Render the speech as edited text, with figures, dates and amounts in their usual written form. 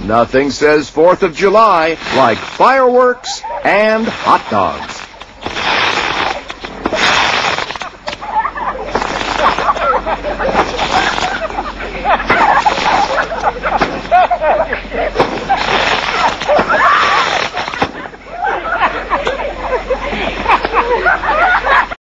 Nothing says 4th of July like fireworks and hot dogs.